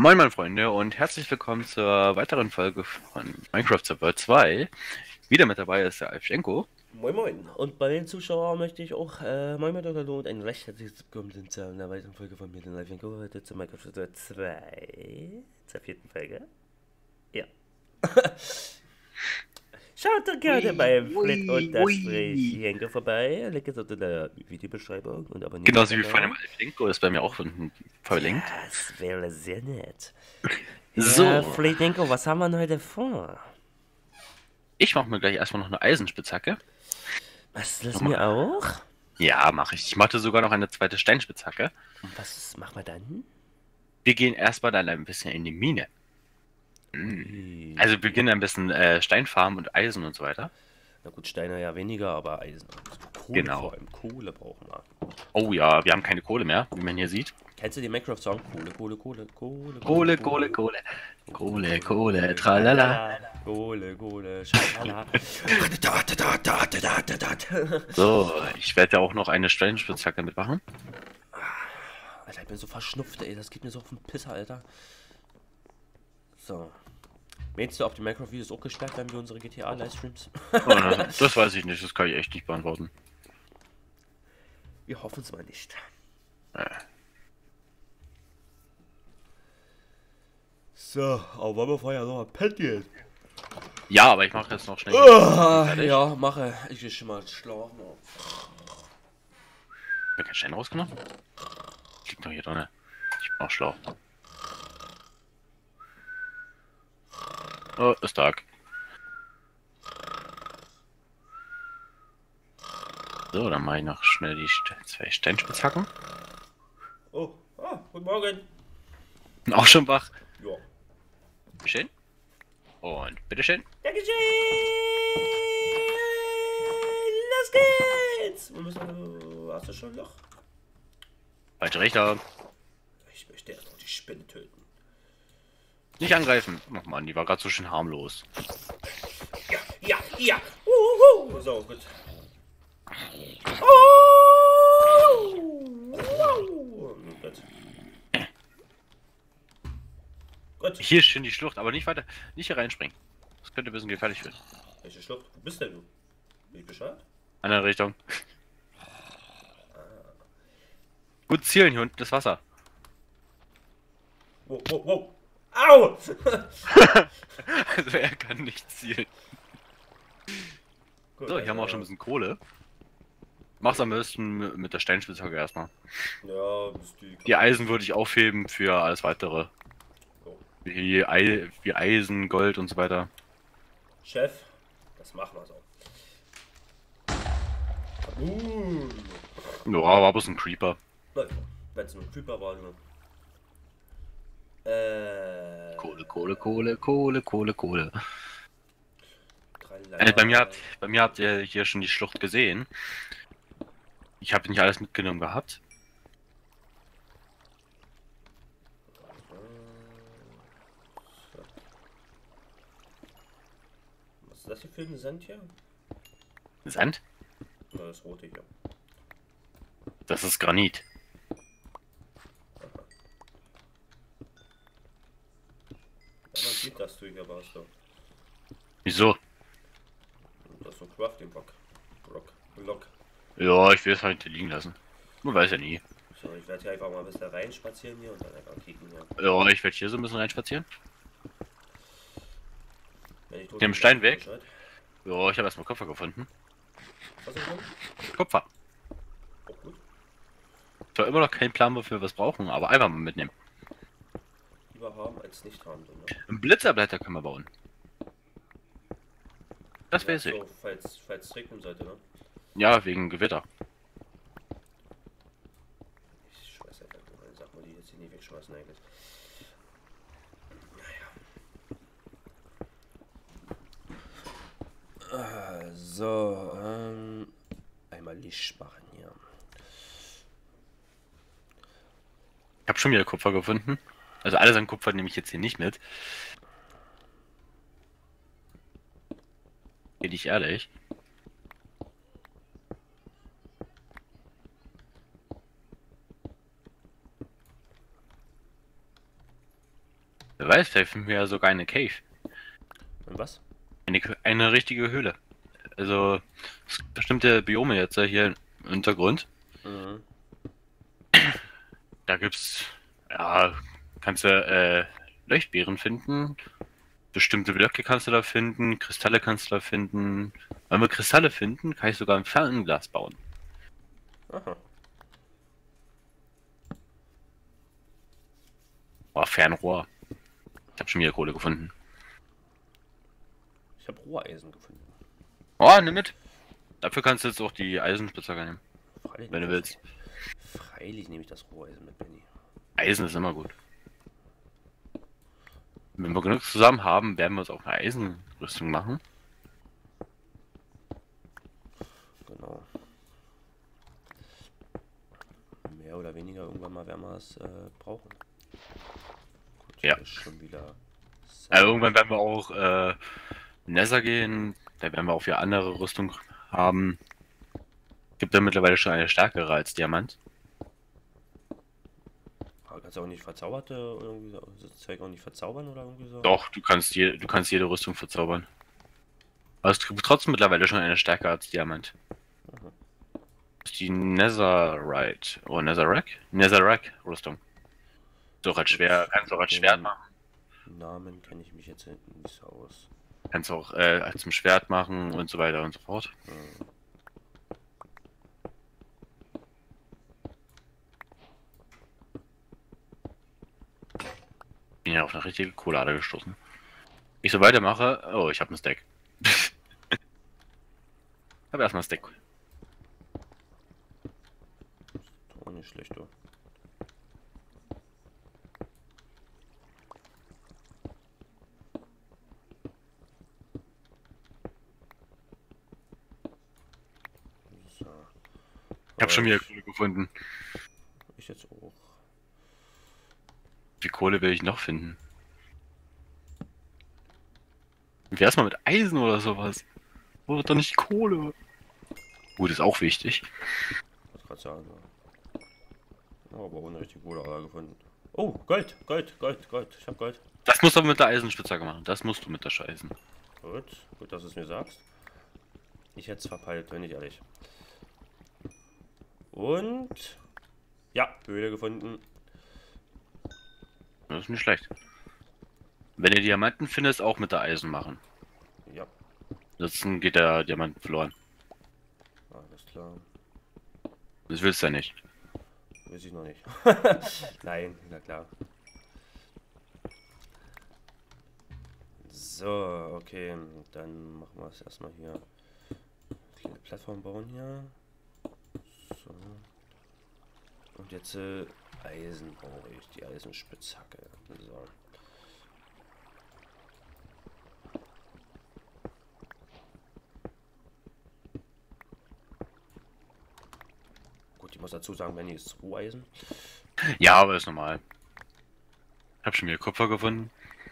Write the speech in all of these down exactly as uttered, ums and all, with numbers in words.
Moin meine Freunde und herzlich willkommen zur weiteren Folge von Minecraft Server zwei. Wieder mit dabei ist der Alfschenko. Moin Moin. Und bei den Zuschauern möchte ich auch äh, Moin Moin oder und ein recht herzliches Willkommen zu einer weiteren Folge von mir, den Live Go, heute zu Minecraft zwei, zur vierten Folge. Ja. Schaut doch gerne Ui, bei Flit ui, und das ui. Henker vorbei. Link ist unter der Videobeschreibung und abonniert den Genauso wie von dem Kanal. Alfschenko ist bei mir auch unten verlinkt. Das wäre sehr nett. Ja, So, Flit Henker, was haben wir denn heute vor? ich mache mir gleich erstmal noch eine Eisenspitzhacke. Was, das mir auch? Ja, mache ich. Ich mache sogar noch eine zweite Steinspitzhacke. Und was machen wir dann? Wir gehen erstmal dann ein bisschen in die Mine. Ui. Also wir beginnen ein bisschen äh, Steinfarmen und Eisen und so weiter. Na gut, Steine ja weniger, aber Eisen. Kohle Genau. vor allem. Kohle brauchen wir. Oh ja, wir haben keine Kohle mehr, wie man hier sieht. Kennst du den Minecraft-Song? Kohle, Kohle, Kohle, Kohle, Kohle, Kohle, Kohle. Kohle, Kohle, tralala. Kohle, Kohle, schalala. So, ich werde ja auch noch eine Steinspitzhacke mitmachen. Alter, ich bin so verschnupft, ey. Das geht mir so auf den Pisser, Alter. So. Meinst du, auf die Minecraft-Videos auch gesperrt werden wir unsere G T A-Livestreams? Oh, das weiß ich nicht, das kann ich echt nicht beantworten. Wir hoffen es mal nicht. Äh, So, aber wollen wir vorher noch mal pennen gehen? Ja, aber ich mache jetzt noch schnell. Ah, Fertig. ja, mache. Ich gehe schon mal schlafen. Ich habe keinen Stein rausgenommen. Liegt noch hier drin. Ich bin auch schlau. Oh, ist Tag. So, dann mache ich noch schnell die St zwei Steinspitzhacken. Oh, ah, guten Morgen. Bin auch schon wach. Ja. Bitteschön. Und bitteschön. Dankeschön! Los geht's! Wo müssen wir... Hast du schon ein Loch? Falsche Richtung. Ich möchte erst noch die Spinne töten. Nicht angreifen. Ach man, die war gerade so schön harmlos. Ja, ja, ja! Uhu. So, gut. Oh! Oh, gut. Gut. Hier ist schön die Schlucht, aber nicht weiter. Nicht hier reinspringen. Das könnte ein bisschen gefährlich werden. Welche Schlucht? Wo bist denn du? Bin ich Bescheid? Andere Richtung. Gut zielen, hier unten das Wasser. Wow, wow, wow! Au! Also er kann nicht zielen. Gut, So, hier haben wir auch schon ein bisschen Kohle. Mach's am besten mit der Steinspitzhacke erstmal. Ja, bis die... Die Eisen würde ich aufheben für alles weitere. Oh. Wie, Ei wie Eisen, Gold und so weiter. Chef, das machen wir so. Uh. Ja, war bloß ein Creeper. Wenn es nur ein Creeper war, nur. Äh. Kohle, Kohle, Kohle, Kohle, Kohle, Kohle. Tralala. Äh, bei, mir habt, bei mir habt ihr hier schon die Schlucht gesehen. Ich habe nicht alles mitgenommen gehabt. Was ist das hier für ein Sand hier? Sand? Na, das rote hier. Das ist Granit. Ja, man sieht, dass du hier warst. Doch. Wieso? Das ist so Crafting Block. Block. Block. Ja, ich will es halt liegen lassen. Man weiß ja nie. So, ich werde hier einfach mal ein bisschen rein spazieren hier und dann einfach kicken hier. Ja, ich werde hier so ein bisschen reinspazieren. Wenn ich tot Nimm bin, Stein sag ich weg. Bescheid. Ja, ich habe erstmal Kupfer gefunden. Was ist denn? Kupfer. Auch gut. Zwar immer noch kein Plan, wofür wir was brauchen, aber einfach mal mitnehmen. Lieber haben als nicht haben. So, ne? Ein Blitzerblätter können wir bauen. Das Ja, weiß ich. so, falls, falls es regnen sollte, ne? Ja, wegen Gewitter. Ich schmeiß halt einfach meine Sachen, die jetzt hier nicht wegschmeißen eigentlich. Naja. Äh, so, ähm, einmal Licht machen hier. Ich habe schon wieder Kupfer gefunden. Also alles an Kupfer nehme ich jetzt hier nicht mit. Bin ich ehrlich. Wer weiß, vielleicht finden wir ja sogar eine Cave. Und was? Eine, eine richtige Höhle. Also, es gibt bestimmte Biome jetzt äh, hier im Hintergrund. Mhm. Da gibt's, ja, kannst du äh, Leuchtbeeren finden. Bestimmte Blöcke kannst du da finden. Kristalle kannst du da finden. Wenn wir Kristalle finden, kann ich sogar ein Fernglas bauen. Aha. Oh, Fernrohr. Ich habe schon wieder Kohle gefunden. Ich habe Rohreisen gefunden. Oh, nimm mit. Dafür kannst du jetzt auch die Eisenspitzhacke nehmen, Freilich wenn du nehme ich willst. das, freilich nehme ich das Rohreisen mit, Benny. Eisen ist immer gut. Wenn wir genug zusammen haben, werden wir uns auch eine Eisenrüstung machen. Genau. Mehr oder weniger irgendwann mal werden wir es äh, brauchen. Gut, hier Ja. ist schon wieder. Also irgendwann werden wir auch äh, Nether gehen. Da werden wir auch wieder andere Rüstung haben. Gibt ja mittlerweile schon eine stärkere als Diamant. Aber kannst du auch nicht verzauberte oder irgendwie so, das Zeug auch nicht verzaubern oder irgendwie so? Doch, du kannst, je, du kannst jede Rüstung verzaubern. Aber es gibt trotzdem mittlerweile schon eine stärker als Diamant. Aha. Das ist die Netherite. Oh, Netherrack? Netherrack-Rüstung. So als schwer, kannst du auch als Schwert Den machen. Namen kenne ich mich jetzt hinten nicht so aus. Kannst du auch äh, zum Schwert machen und so weiter und so fort. Hm. Bin ja auf eine richtige Kohlade gestoßen. Ich so weitermache. Oh, ich habe einen Stack. Ich habe erstmal einen Stack. Auch nicht schlecht, du. So. Ich habe schon Aber wieder ich, Kohle gefunden. ich jetzt auch. Wie Kohle will ich noch finden? Wie wär's mal mit Eisen oder sowas? Wo wird doch nicht Kohle? Gut, ist auch wichtig. Was gerade sagen. Ja. Oh, aber ohne richtig Kohle gefunden. Oh, Gold, Gold, Gold, Gold. Ich hab Gold. Das musst du aber mit der Eisenspitzhacke machen. Das musst du mit der Scheißen. Gut, gut, dass du es mir sagst. Ich hätte es verpeilt, wenn ich ehrlich. Und ja, Höhle gefunden. Das ist nicht schlecht. Wenn ihr Diamanten findest, auch mit der Eisen machen. Ja, Ansonsten geht der Diamant verloren. alles klar. Das willst du ja nicht. Weiß ich noch nicht. Nein, na klar. So, okay, dann machen wir es erstmal hier. Kleine Plattform bauen hier. So. Und jetzt äh, Eisen brauche ich, die Eisenspitzhacke. So. Gut, ich muss dazu sagen, wenn ist Roheisen. Ja, aber ist normal. Ich hab schon wieder Kupfer gefunden.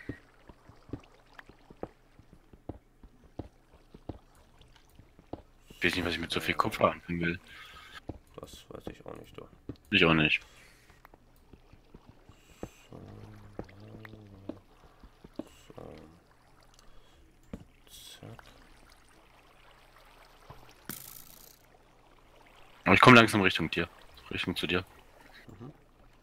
Ich weiß nicht, was ich mit so viel Kupfer anfangen will. Das weiß ich auch nicht, doch. Ich auch nicht. So, so. Zack. Aber ich komme langsam Richtung dir. Richtung zu dir. Mhm.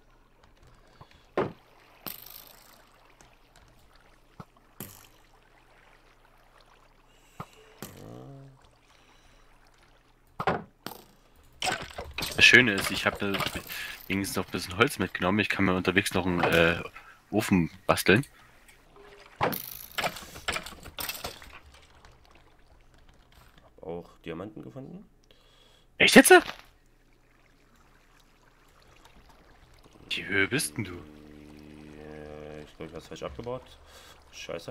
Das Schöne ist, ich habe wenigstens noch ein bisschen Holz mitgenommen. Ich kann mir unterwegs noch einen äh, Ofen basteln. Auch Diamanten gefunden. Echt jetzt? Die Höhe bist denn du? Äh, Ich glaube, ich habe falsch abgebaut. Scheiße.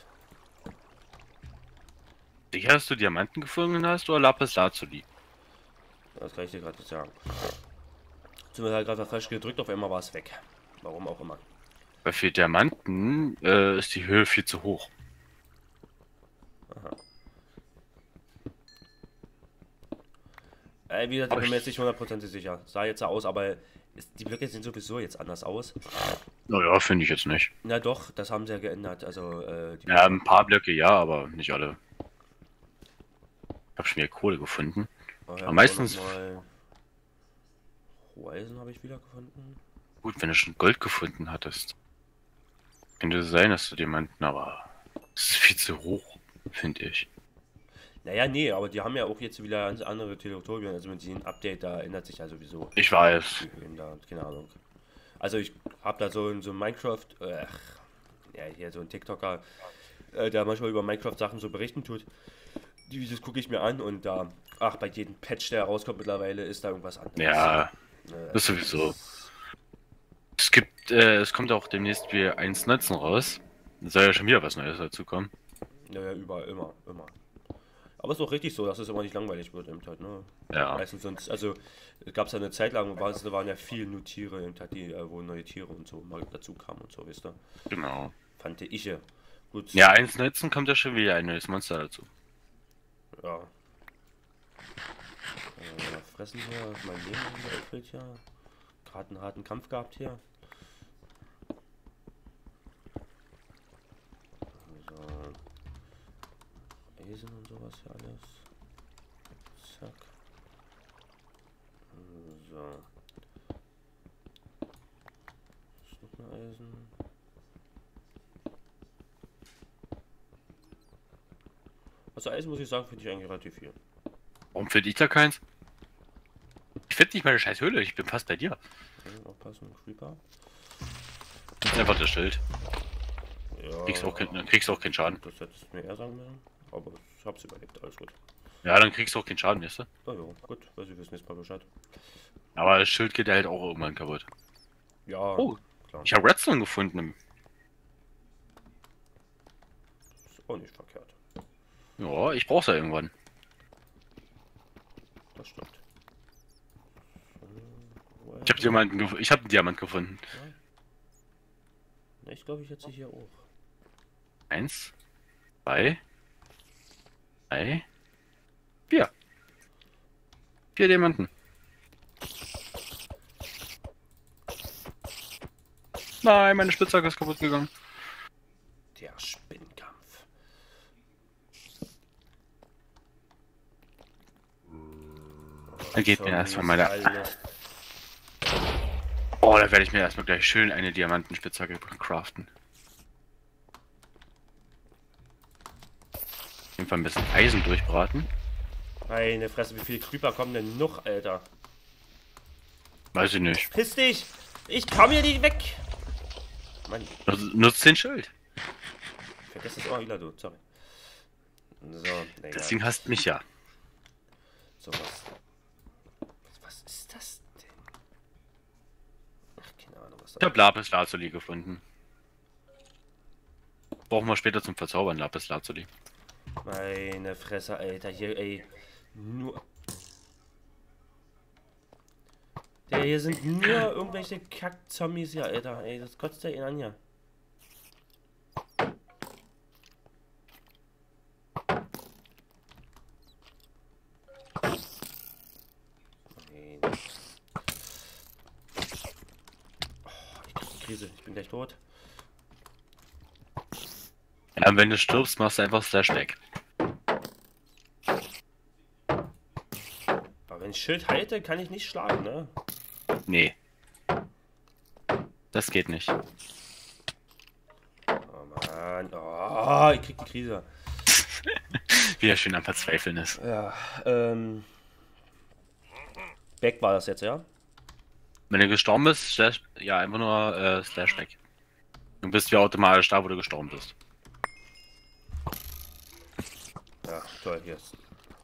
Sicher, dass du Diamanten gefunden hast oder Lapis Lazuli? Das kann ich dir gerade nicht sagen. Sind wir halt gerade falsch gedrückt, auf einmal war es weg. Warum auch immer. Bei vier Diamanten äh, ist die Höhe viel zu hoch. Aha. Äh, wie gesagt, ich bin mir jetzt nicht hundertprozentig sicher. Sah jetzt so aus, aber ist, die Blöcke sehen sowieso jetzt anders aus. Naja, finde ich jetzt nicht. Na doch, das haben sie ja geändert. Also, äh, die Ja, ein paar Blöcke ja, aber nicht alle. Ich habe schon wieder Kohle gefunden. Oh, ja, Aber meistens... Mal... Horizon habe ich wieder gefunden. Gut, wenn du schon Gold gefunden hattest. Könnte sein, dass du jemanden, aber... Das ist viel zu hoch, finde ich. Naja, nee, aber die haben ja auch jetzt wieder ganz andere Territorien. Also mit diesem Update, da ändert sich ja sowieso. Ich weiß. Die Höhen da, keine Ahnung. Also ich habe da so in so Minecraft, äh, ja, hier so ein TikToker, äh, der manchmal über Minecraft Sachen so berichten tut. Die Videos gucke ich mir an und da, ach, bei jedem Patch, der rauskommt mittlerweile, ist da irgendwas anderes. Ja, äh, das ist sowieso. Es gibt, äh, es kommt auch demnächst wieder eins Punkt neunzehn raus. Da soll ja schon wieder was Neues dazu kommen. Naja, überall, immer, immer. Aber es ist auch richtig so, dass es immer nicht langweilig wird im halt, ne? Ja. Meistens sonst, also es gab ja eine Zeit lang, war, da waren ja viele nur Tiere im halt, die, wo neue Tiere und so mal dazu kamen und so, wisst ihr? Genau. Fand ich ja. Gut. Ja, eins Punkt neunzehn kommt ja schon wieder ein neues Monster dazu. Ja. Äh, fressen hier, mein Leben wieder erfüllt hier. Gerade einen harten Kampf gehabt hier. So. Eisen und sowas hier alles. Zack. So. Ist noch mehr Eisen. Also Eisen muss ich sagen, finde ich eigentlich relativ viel. Warum finde ich da keins? Ich finde nicht meine scheiß Höhle, ich bin fast bei dir. Okay, aufpassen, Creeper. Das ist einfach das Schild. Ja, Kriegst auch, kein, kriegst auch keinen Schaden. das hättest du mir eher sagen müssen. Aber ich hab's überlebt, alles gut. Ja, dann kriegst du auch keinen Schaden, weißt du? Na ja, gut, weiß ich wissen jetzt mal Bescheid. Aber das Schild geht halt auch irgendwann kaputt. Ja, Oh, klar. ich habe Redstone gefunden. Ist auch nicht verkehrt. Ja, ich brauch's ja irgendwann. Das stimmt. So, Ich habe Diamanten gef ich habe einen Diamant gefunden. ja. Ich glaube, ich jetzt hier auch. Eins, zwei, drei, vier. Vier Diamanten. Nein, meine Spitzhacke ist kaputt gegangen. Der Spinnkampf. Dann geht mir erstmal meine. Oh, da werde ich mir erstmal gleich schön eine Diamantenspitzhacke craften. Auf jeden Fall ein bisschen Eisen durchbraten. Meine Fresse, wie viele Creeper kommen denn noch, Alter? Weiß ich nicht. Piss dich! Ich komm hier nicht weg! Mann, Nutzt den Schild. vergiss das auch wieder, du. Sorry. So, naja. Deswegen hasst mich ja. So, was. Was ist das denn? Ach, keine Ahnung, was Ich da habe Lapis Lazuli gefunden. Brauchen wir später zum Verzaubern Lapis Lazuli. Meine Fresse, Alter. Hier, ey. Nur. Ja, hier sind nur irgendwelche Kack-Zombies hier, Alter. Ey, das kotzt ja ihn an hier. Nein. Oh, ich krieg die Krise. Ich bin gleich tot. Ja, und wenn du stirbst, machst du einfach Slash weg. Aber wenn ich Schild halte, kann ich nicht schlagen, ne? Nee. Das geht nicht. Oh Mann. Oh, ich krieg die Krise. Wie er schön am Verzweifeln ist. Ja, ähm. Weg war das jetzt, ja? Wenn du gestorben bist, slash, ja, einfach nur äh, Slash weg. Du bist ja automatisch da, wo du gestorben bist. Ja, toll, hier ist.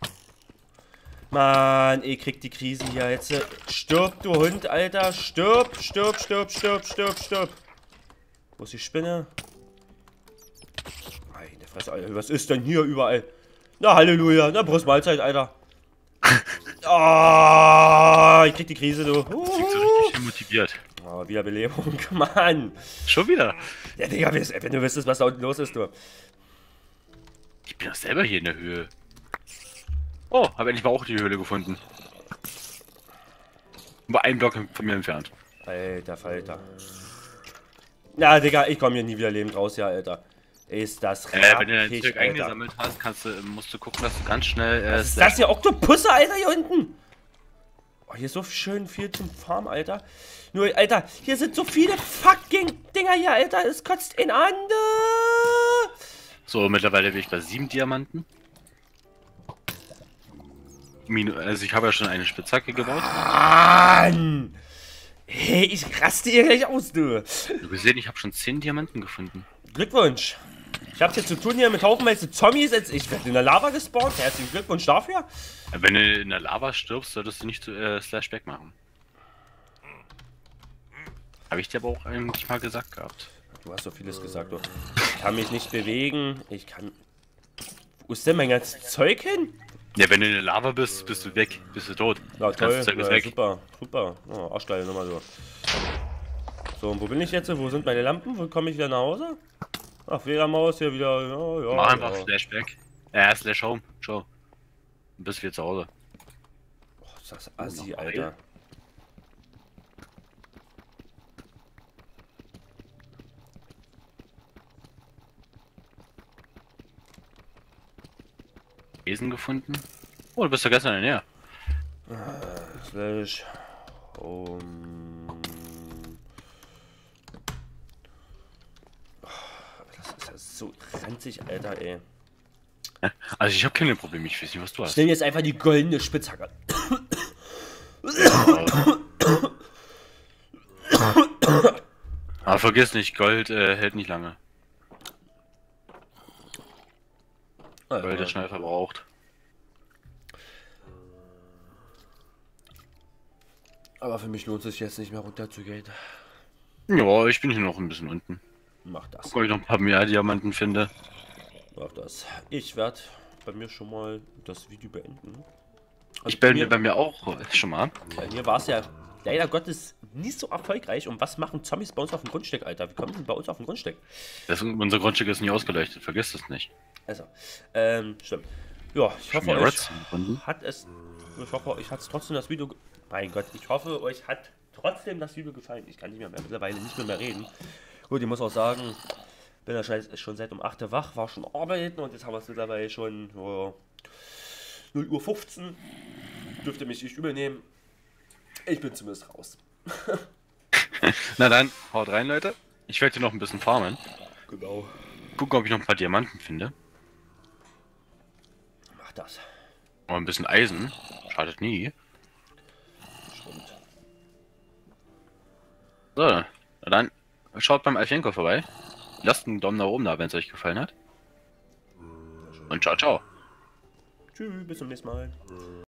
Mann, ich krieg die Krise hier jetzt. Stirb, du Hund, Alter. Stirb, stirb, stirb, stirb, stirb, stirb. Wo ist die Spinne? Meine Fresse, Alter. Was ist denn hier überall? Na, Halleluja. Na, Brust Mahlzeit, Alter. Oh, ich krieg die Krise, du. Klingt so richtig motiviert. Oh, Wiederbelebung, Mann. Schon wieder. Ja, Digga, wenn du wüsstest, was da unten los ist, du. Ich bin doch selber hier in der Höhe. Oh, habe endlich mal auch die Höhle gefunden. Nur ein Block von mir entfernt. Alter Falter. Ja, Digga, ich komme hier nie wieder lebend raus, ja, Alter. Ist das Äh, wenn du dein Zeug eingesammelt hast, kannst du, musst du gucken, dass du ganz schnell... Äh, Was ist das hier? Oktopusse, Alter, hier unten! Oh, hier ist so schön viel zum Farm, Alter. Nur, Alter, hier sind so viele fucking Dinger hier, Alter. Es kotzt in an. So, mittlerweile bin ich bei sieben Diamanten. Minu also ich habe ja schon eine Spitzhacke gebaut. Mann! Hey, ich raste hier gleich aus, du. Du gesehen, ich habe schon zehn Diamanten gefunden. Glückwunsch. Ich habe hier zu tun hier mit haufenweise Zombies. Ich werde in der Lava gespawnt. Herzlichen Glückwunsch dafür. Wenn du in der Lava stirbst, solltest du nicht zu, äh, Slashback machen. Habe ich dir aber auch eigentlich mal gesagt gehabt. Du hast so vieles gesagt, du. Ich kann mich nicht bewegen. Ich kann... Wo ist denn mein ganzes Zeug hin? Ja, wenn du in der Lava bist, bist du weg. Bist du tot. Na toll, das Zeug ist ja, weg. super, super. Oh, Arschgeil, nochmal so. So, und wo bin ich jetzt? Wo sind meine Lampen? Wo komme ich wieder nach Hause? Ach, Fledermaus hier wieder. Ja, ja, Mach einfach ja. Slashback. Ja, Slash Home. Ciao. Und bist wieder zu Hause. Oh, ist das assi, Alter. Wesen gefunden? Oh, du bist ja gestern in der Nähe. Slash Home. Das ist ja so ranzig, Alter, ey. Also ich habe keine Probleme, ich weiß nicht, was du Ich hast. nehme jetzt einfach die goldene Spitzhacke. Aber vergiss nicht, Gold äh, hält nicht lange. Gold ist schnell verbraucht. Aber für mich lohnt es sich jetzt nicht mehr runter zu gehen. Ja, ich bin hier noch ein bisschen unten. Mach das. Ob ich noch ein paar mehr Diamanten finde. Mach das. Ich werde bei mir schon mal das Video beenden. Also Ich bin mir bei mir auch schon mal. Bei mir war es ja leider Gottes nicht so erfolgreich. Und was machen Zombies bei uns auf dem Grundstück, Alter? Wie kommen die bei uns auf dem Grundstück? Das, unser Grundstück ist nicht ausgeleuchtet, vergiss das nicht. Also, ähm, stimmt. Ja, ich hoffe, Schon wieder euch Redstone gefunden? hat es... Ich hoffe, euch hat es trotzdem das Video... ge- Mein Gott, ich hoffe, euch hat trotzdem das Video gefallen. Ich kann nicht mehr, mehr mittlerweile nicht mehr, mehr reden. Gut, ich muss auch sagen, bin ja schon schon seit um acht Uhr wach, war schon arbeiten und jetzt haben wir es mittlerweile schon oh, null Uhr fünfzehn. Dürfte mich nicht übel nehmen. Ich bin zumindest raus. Na dann, haut rein, Leute. Ich werde hier noch ein bisschen farmen. Genau. Gucken, ob ich noch ein paar Diamanten finde. Mach das. Und ein bisschen Eisen. Schadet nie. Stimmt. So, na dann schaut beim Alfenko vorbei. Lasst einen Daumen nach oben da, wenn es euch gefallen hat. Und ciao, ciao. Tschüss, bis zum nächsten Mal.